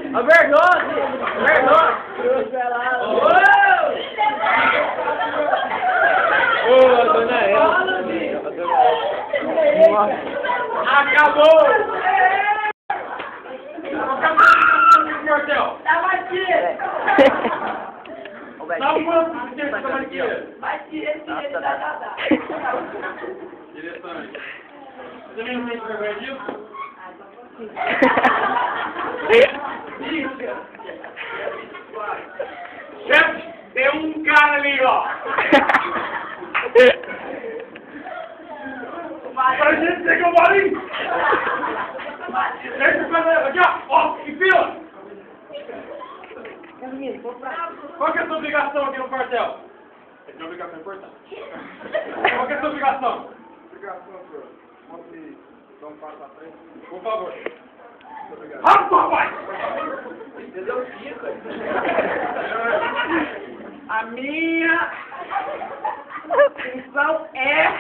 A verdade! Verdade! Ô, dona Ela! Acabou! Acabou o quartel! Tava aqui! Dá um quanto de tempo que tava aqui? Vai tirar, dá. Direção. Você mesmo tem vergonha disso? Chefe, tem um cara ali, ó. Pra gente pegar o bolinho. Deixa o cara aqui, ó. Em fila. Qual que é a sua obrigação aqui no quartel? É uma obrigação importante. Qual que é a sua obrigação? Obrigação, senhor. Pode dar um passo à frente? Por favor. Muito obrigado. Rápido, rapaz! Entendeu? Fica. A minha função é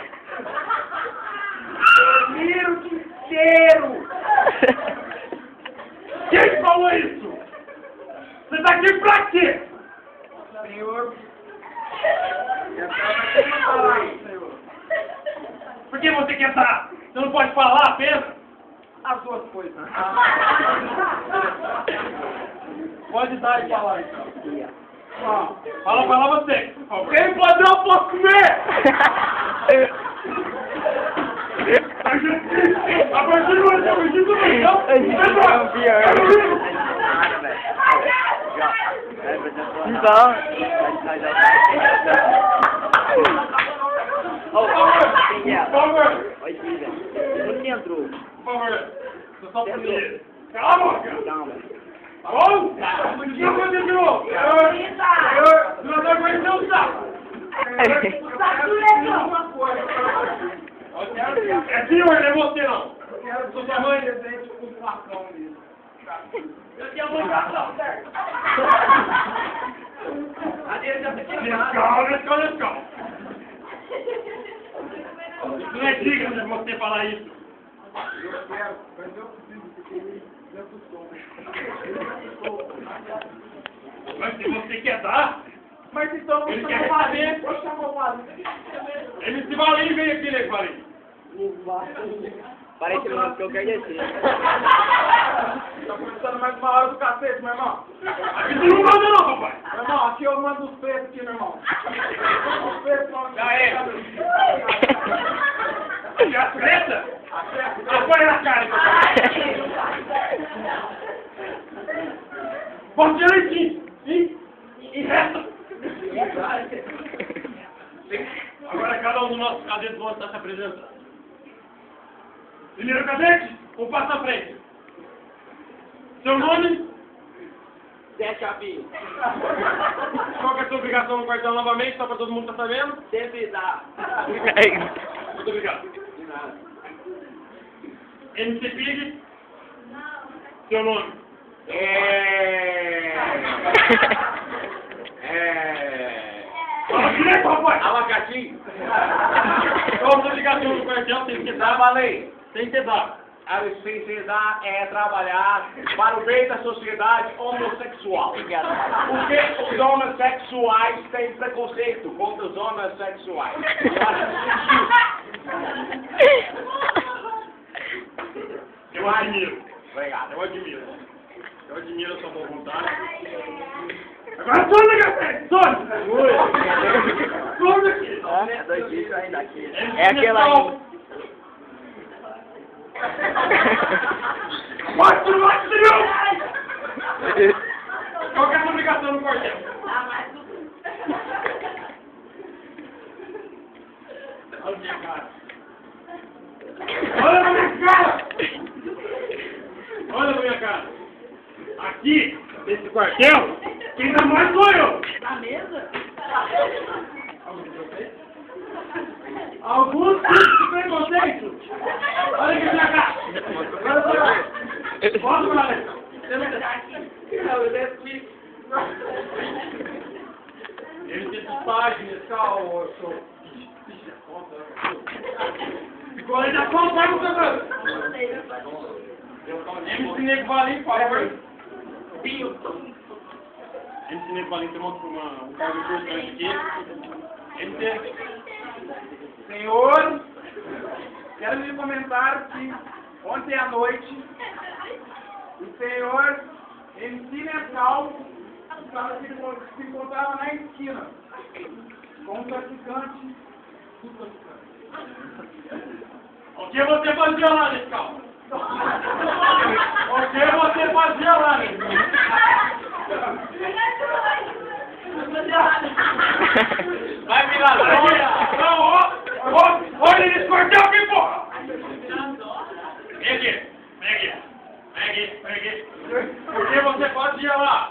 dormir o dia inteiro. Quem falou isso? Você tá aqui pra quê? Senhor. Por que você quer entrar? Você não pode falar apenas? As duas coisas. Pode dar e falar então. Fala pra lá você. Quem pode eu posso comer? A partir do momento que eu Por favor. Não entrou. Por favor. Só por mim. Cala a boca. Tá bom? Não pode de novo. Senhor, não tá aguentando o saco. É senhor, não é você não. Sou sua mãe. Presente com facão mesmo. Eu tenho uma obrigação, certo? Let's go. Isso não é digno de você falar isso. Eu quero, mas eu preciso que ele me assustou. Mas se você quer dar, Mas então ele vou quer chamar o saber. Valinho. Vou chamar o Valinho. Ele se valinho vem aqui, né, Valinho? Parece que eu quero descer. Tá começando mais uma hora do cacete, meu irmão. Aqui tu não manda não, papai. Meu irmão, aqui eu mando os preços aqui, meu irmão. Os preços não. Já é. E a treta? Apoia na cara, papai. Bota direitinho. E resta. Agora cada um dos nossos cadetes vão estar se apresentando. Primeiro cadete, o passo à frente. Seu nome? Zé Chavinho. Qual que é a sua obrigação no quartel novamente, só para todo mundo estar sabendo? Sempre dá. Muito obrigado. De nada. MC Pig? Seu nome? Fala direito, rapaz! Abacaxi. Qual a sua obrigação no quartel? Tem que dar. Trabalhei. Tem que dar. A licenciada é trabalhar para o bem da sociedade homossexual. Porque os homossexuais têm preconceito contra os homossexuais. Eu admiro. Obrigado. Eu admiro. Eu admiro a sua boa vontade. Agora some, Gafete! Some! Some aqui! É aquela aí. Mostra o material! Qual que é a sua obrigação no quartel? Olha a minha cara. Olha pra minha cara! Olha pra minha cara. Aqui, nesse quartel, quem dá mais sou eu! Na mesa? Alguns tipos de preconceito! Olha aqui pra cá! Olha pra cá! Bota pra lá! Ele tem páginas, calma, ficou aí na conta, vai no canto! MC Nego Valinho, por favor! MC nesse Valinho tem um cargo importante aqui. MC. Senhor, quero lhe comentar que ontem à noite o senhor MC Nescau se encontrava na esquina com um traficante do traficante. O que você fazia lá, Nescau? O que você fazia lá, Nescau? Vai virar lá. Não, olha eles cortar aqui, porra! Vem aqui, vem aqui. Vem aqui, vem aqui. O que você fazia lá?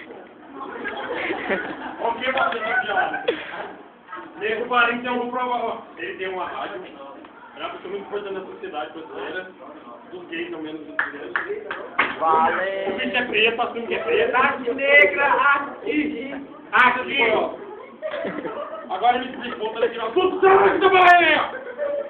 O que você fazia lá? Nego Valinho tem algum problema. Ele tem uma rádio. É uma pessoa muito importante na sociedade brasileira. Dos gays, ao menos dos brasileiros. Vale. O bicho é preto, assume que é preto. Arte negra, aqui. Aqui, ó. Agora me explica, volta a tirar tudo sangue do banheiro.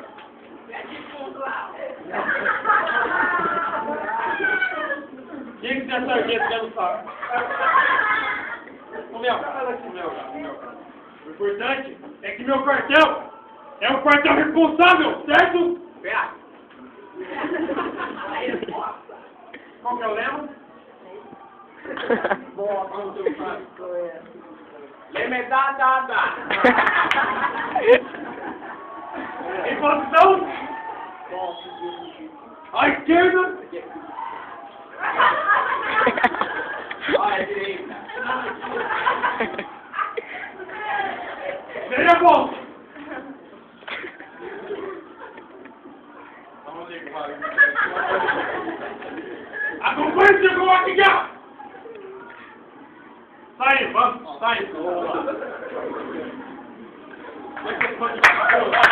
Quem que é sargento que não sabe? Ô, meu, fala aqui, meu. O importante é que meu quartel é um quartel responsável, certo? Qual que é o lema? Lema é da. Em posição? À esquerda? Olha, direita. Seria bom. Acompanhe-se com a guia. Sai, vamos, sai.